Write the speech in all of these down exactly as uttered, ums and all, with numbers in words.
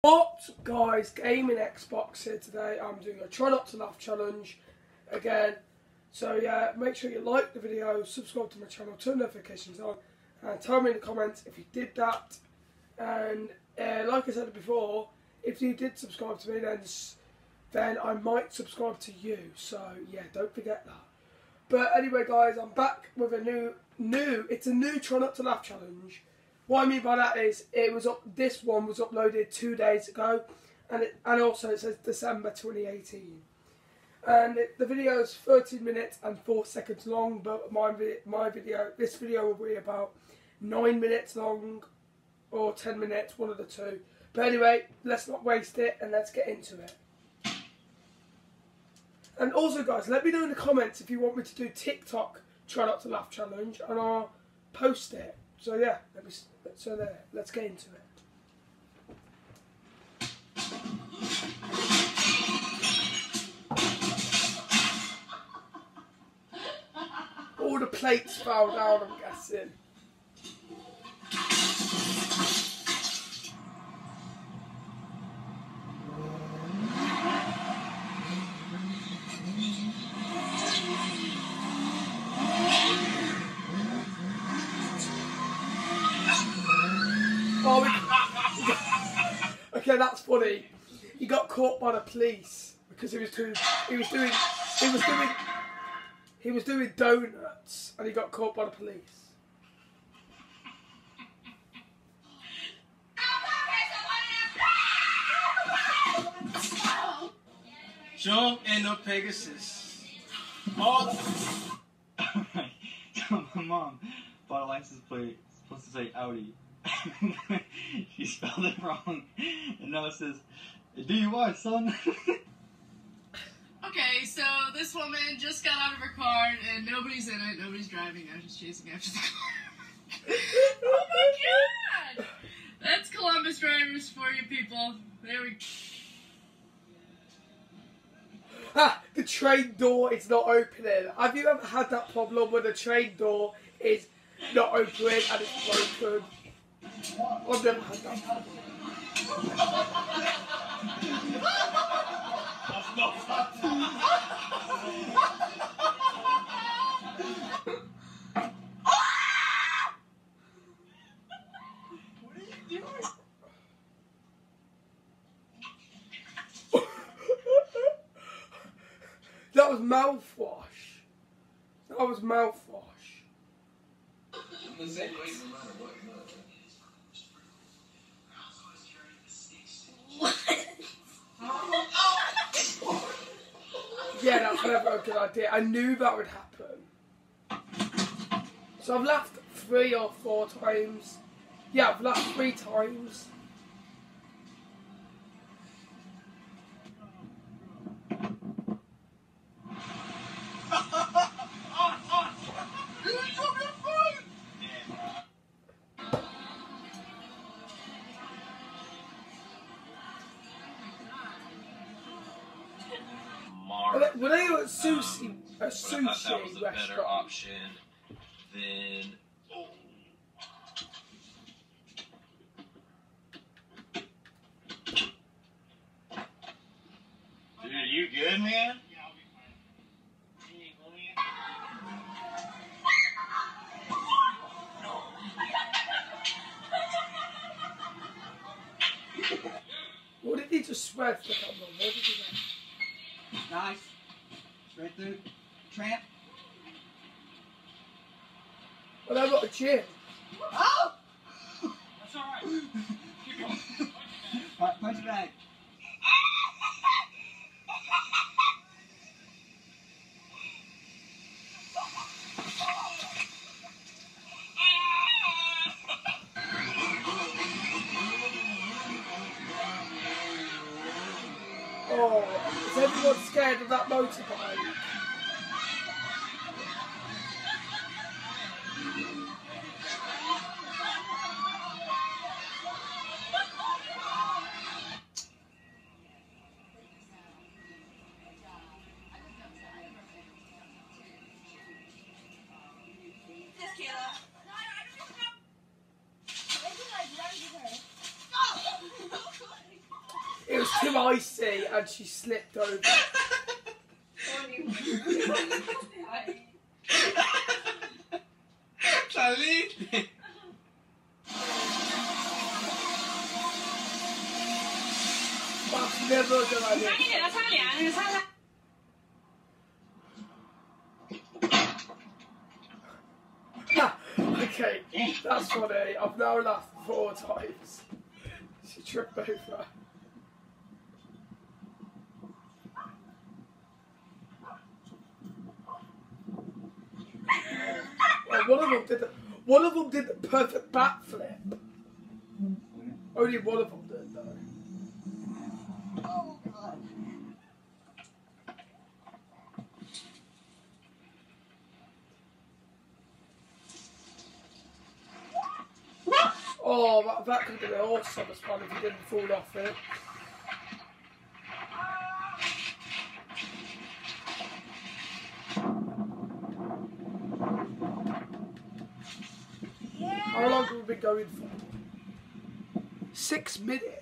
What's up guys, Gaming Xbox here today. I'm doing a try not to laugh challenge again. So yeah, make sure you like the video, subscribe to my channel, turn notifications on, and tell me in the comments if you did that. And uh, like I said before, if you did subscribe to me, then then I might subscribe to you. So yeah, don't forget that. But anyway guys, I'm back with a new, new, it's a new try not to laugh challenge. What I mean by that is, it was up. This one was uploaded two days ago, and it, and also it says December twenty eighteen. And it, the video is thirteen minutes and four seconds long, but my my video, this video will be about nine minutes long, or ten minutes, one of the two. But anyway, let's not waste it and let's get into it. And also, guys, let me know in the comments if you want me to do TikTok try not to laugh challenge, and I'll post it. So yeah, let me. So there, let's get into it. All the plates fell down, I'm guessing. Oh, we, okay, that's funny. He got caught by the police because he was doing, he was doing, he was doing, he was doing donuts, and he got caught by the police. Jump in the Pegasus. Oh. My mom bought a license plate supposed to say Audi. She spelled it wrong, and now it says D U I, son. Okay, so this woman just got out of her car, and nobody's in it, nobody's driving, I was just chasing after the car. Oh my god! That's Columbus drivers for you people. There we go. Ah, the train door is not opening. Have you ever had that problem where the train door is not opening and it's broken? I've never had that problem. That's not fun. What are you doing? That was mouthwash. That was mouthwash. The same way no matter what. Yeah, that's never a good idea. I knew that would happen. So I've laughed three or four times. Yeah, I've laughed three times. Were they at sushi, a sushi I thought that was a restaurant? better option than. Oh. Dude, are you good, man? Yeah, I'll be fine. What did he just swear to the camera? What did he do? Nice. Straight through. Tramp. Well, I've got a chin. Oh! That's alright. Keep going. Alright, punch it back. Oh, is everyone scared of that motorbike? was too icy and she slipped over. Salite! That's never a good idea. Okay, that's funny. I've now laughed four times. She tripped over. Well, one of them did the, one of them did the perfect backflip. Only one of them did though. Oh, God. Oh, that, that could have been awesome as fun if he didn't fall off it. How long have we been going for? Six minutes.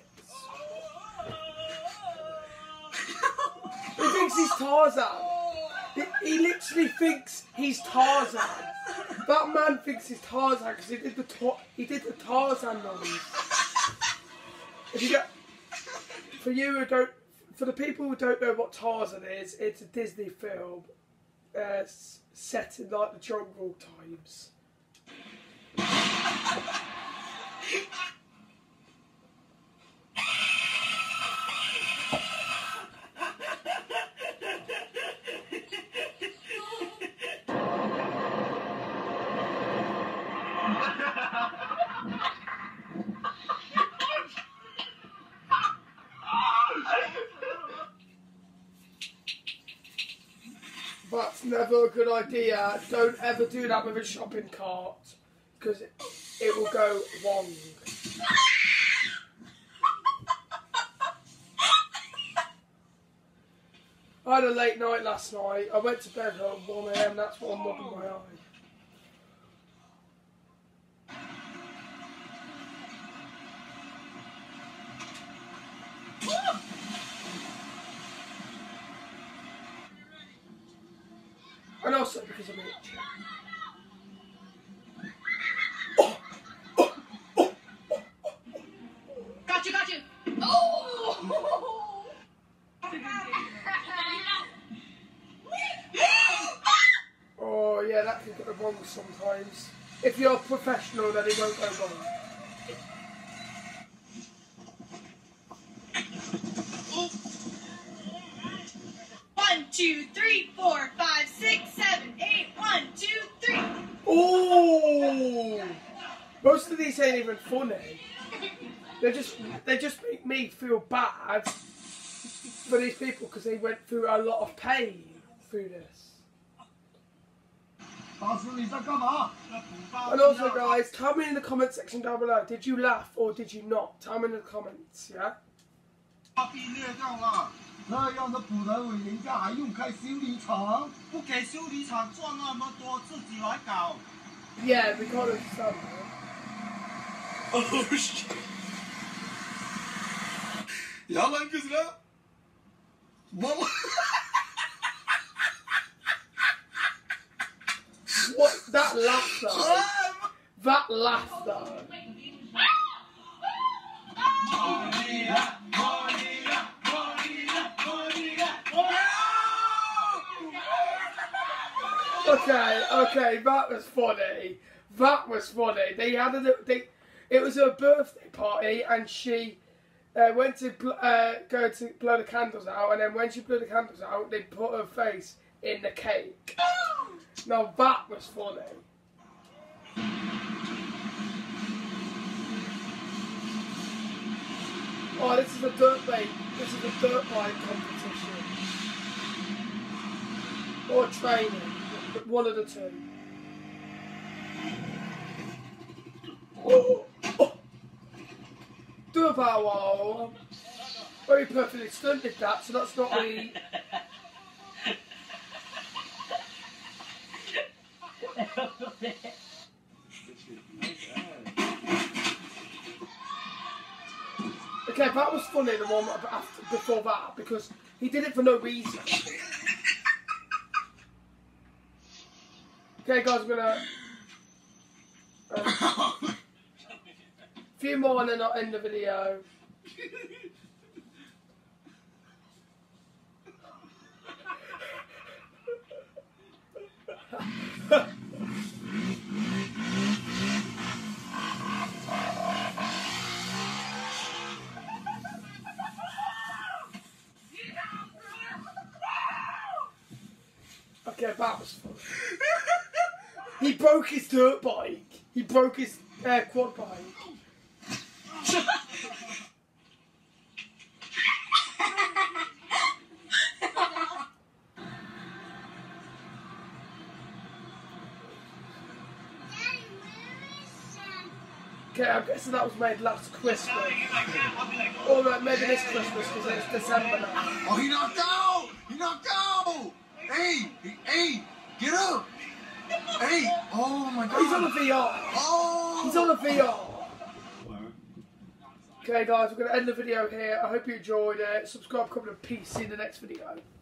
He thinks he's Tarzan. He, he literally thinks he's Tarzan. That man thinks he's Tarzan because he did the ta he did the Tarzan noise. If you get, for you who don't, for the people who don't know what Tarzan is, it's a Disney film uh, set in like the jungle times. That's never a good idea. Don't ever do that with a shopping cart because it, it will go wrong. I had a late night last night. I went to bed at one A M. That's what I'm rubbing my eye. And also because I'm itchy. Oh, oh, oh, oh, oh. Got you, got you. Oh! Oh yeah, that can go wrong sometimes. If you're a professional, then it won't go wrong. One, two, three, four, five, six, seven, eight. One, two, three. Oh! Most of these ain't even funny. They just they just make me feel bad for these people because they went through a lot of pain through this. And also, guys, tell me in the comment section down below, did you laugh or did you not? Tell me in the comments, yeah? 被虐掉了， 那样的补人尾人家还用开修理厂？ 不给修理厂赚那么多，自己来搞。 Yeah, we can't understand that. Oh shit! Yalan kız lan. Valla. What? That laugh though. That laugh though. Okay, okay, that was funny. That was funny. They had a they. It was her birthday party, and she uh, went to bl uh, go to blow the candles out, and then when she blew the candles out, they put her face in the cake. Now that was funny. Oh, this is a dirt bike. This is a dirt bike competition. Or training. One of the two. Oh, oh. Do a bow wow. Very perfectly stunted that, so that's not really. Okay, Yeah, that was funny, the one after, before that, because he did it for no reason. Okay, guys, I'm gonna... Um, a few more and then I'll end the video. Okay, that was fun. He broke his dirt bike. He broke his uh, quad bike. Okay, I'm guessing that was made last Christmas. Or uh, maybe this Christmas because it's December now. Oh, he knocked out! He knocked out! Hey! Hey! Get up! Hey! Oh my god! He's on the V R. Oh! He's on the V R. Okay guys, we're going to end the video here. I hope you enjoyed it. Subscribe, comment and peace. See you in the next video.